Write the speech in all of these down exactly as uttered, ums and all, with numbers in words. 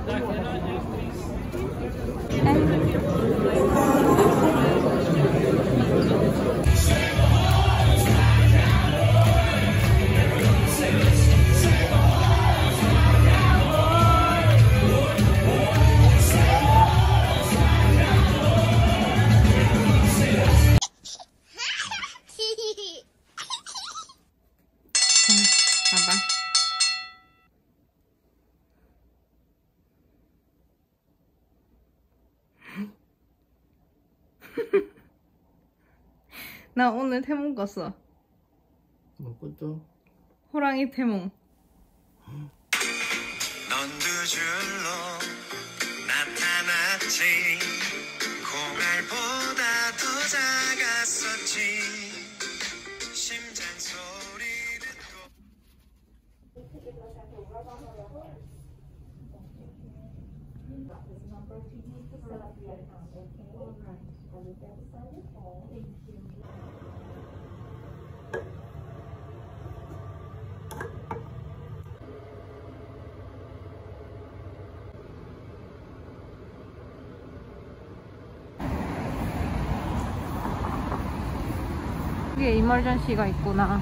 나 오늘 태몽 꿨어. 뭐 꿨죠? 호랑이 태몽. 넌 두 줄로 나타났지. 콩알보다 더 작았었지. 심장 소리 듣고 여기에 이멀전시가 있구나.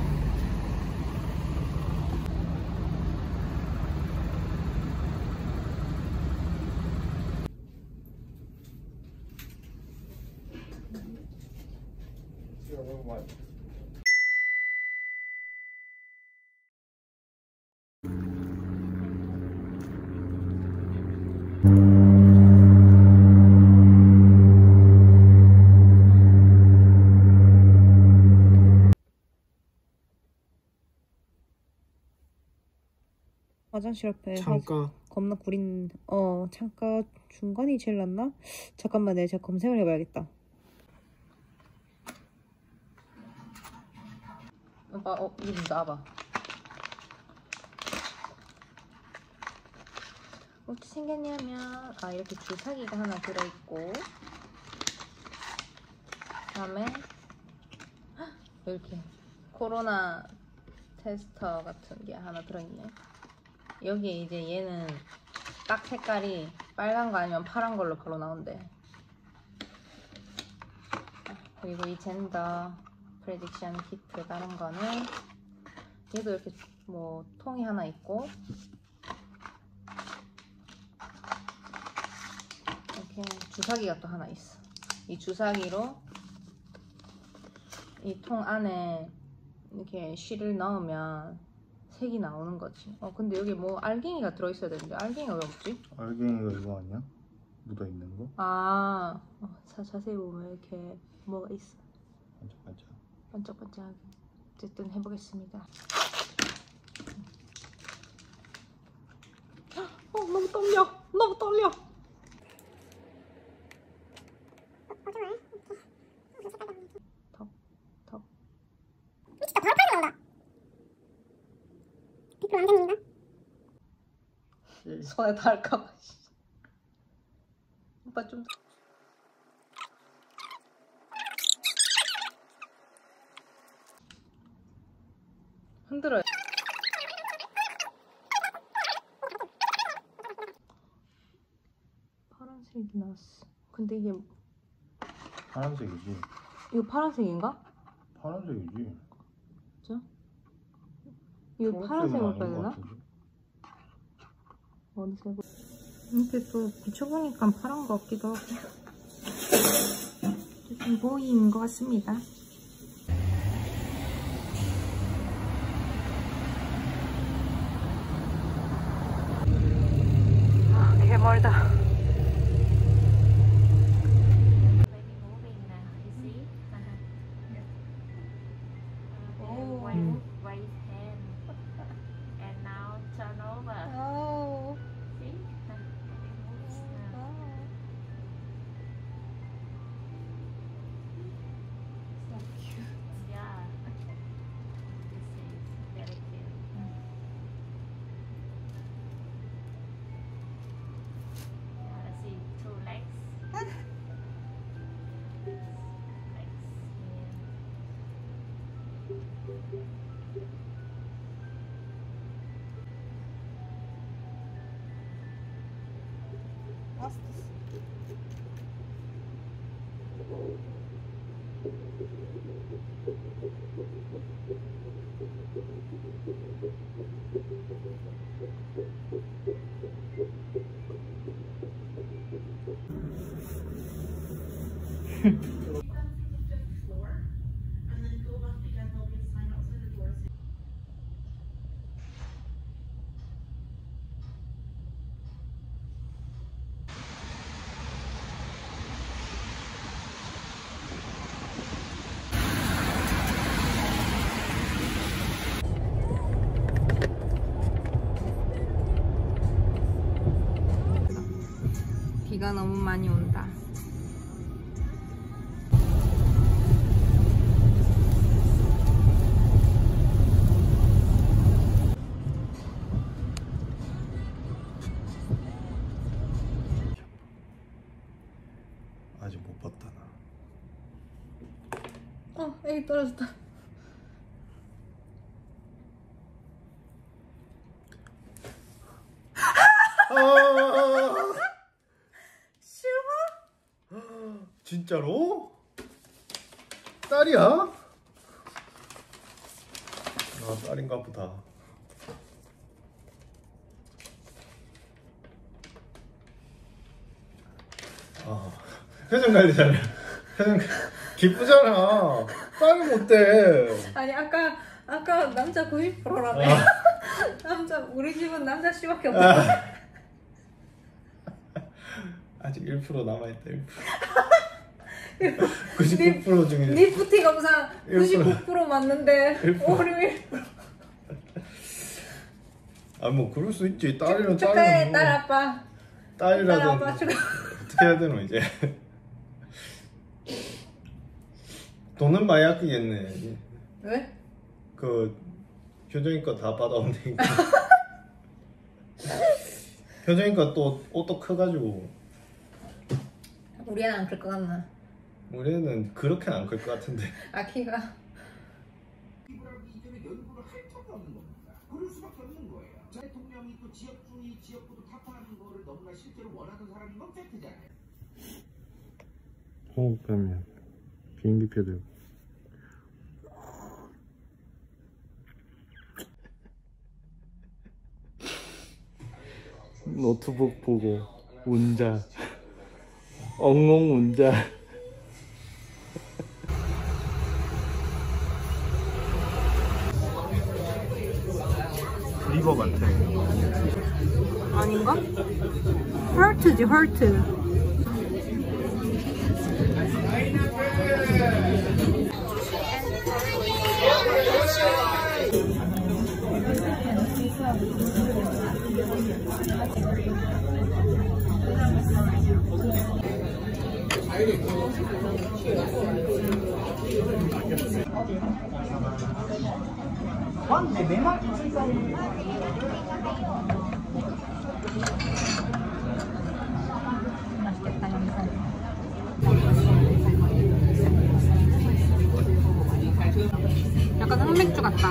화장실 앞에 창가. 화... 겁나 구린. 어 창가 중간이 제일 낫나? 잠깐만 내가 검색을 해봐야겠다. 오빠 어 이거 좀 나와봐. 어떻게 생겼냐면 아 이렇게 주사기가 하나 들어있고 그다음에 이렇게 코로나 테스터 같은 게 하나 들어있네. 여기에 이제 얘는 딱 색깔이 빨간 거 아니면 파란 걸로 바로 나온대. 그리고 이 젠더 프레딕션 키트 다른 거는 얘도 이렇게 뭐 통이 하나 있고 이렇게 주사기가 또 하나 있어. 이 주사기로 이 통 안에 이렇게 실을 넣으면 색이 나오는 거지. 어 근데 여기 뭐 알갱이가 들어있어야 되는데 알갱이가 왜 없지? 알갱이가 이거 아니야? 묻어있는 거? 아 어, 자, 자세히 보면 이렇게 뭐가 있어. 반짝반짝. 반짝반짝하게. 어쨌든 해보겠습니다. 어 너무 떨려. 너무 떨려. 턱, 턱. 진짜 바로 빨리 나온다. 백 퍼센트 안 됩니다. 손에 닿을까봐. 오빠 좀 흔들어요. 파란색이 나왔어. 근데 이게 파란색이지. 이거 파란색인가? 파란색이지. 진짜? 이거 파란색으로 봐야 되나? 어느 색으로? 이렇게 또 비춰보니까 파란 것 같기도 하고 좀 보이는 것 같습니다. 아, 개멀다. 비가 너무 많이 온다. 아직 못 봤다 나. 어, 애기 떨어졌다. 아, 싫어? 진짜로? 딸이야? 아, 딸인가 보다. 아, 표정 관리 잘해. 표정 기쁘잖아. 딸은 못돼. 아니 아까 아까 남자 구십 퍼센트라며. 아. 남자 우리 집은 남자 씨밖에 없다. 아. 아직 일 퍼센트 남아있다. 일 퍼센트. 구십구 퍼센트 중에 리프티 검사 일 퍼센트. 구십구 퍼센트 맞는데 일 퍼센트. 오류 일 퍼센트. 아, 뭐 그럴 수 있지. 딸이면 축하해 딸이면 딸 뭐. 아빠. 딸이라도 딸 아빠 축하. 어떻게 해야 되노 이제. 돈은 많이 아끼겠네. 왜? 그 효정이 거 다 받아온다니까. 효정이 거 또 옷도 커가지고 우리 애는 안 클 것 같나? 우리 애는 그렇게는 안 클 것 같은데. 아 키가. 그럴 수밖에 없는 거예요. 대통령이 또 지역 중이 지역구도 타파하는 거를 너무나 실제로 원하는 사람인 건 팩트잖아요. 호흡하면 비행기표 들고. 노트북 보고 운자. 엉엉 운자. 리버 같아. 아닌가? 헐트지 헐트. 맛있겠다 영상. 약간 흑맥주 같다.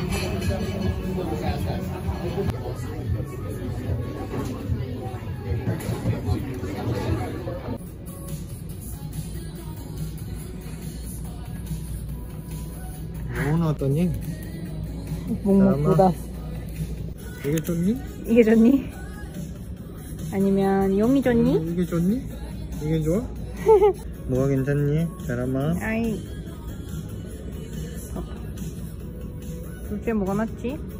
뭐 나왔더니? 묵묵부다. 이게 좋니? 이게 좋니? 아니면 용이 좋니? 어, 이게 좋니? 이게 좋아? 뭐가 괜찮니? 사람아. 아이. 둘째 뭐가 낫지?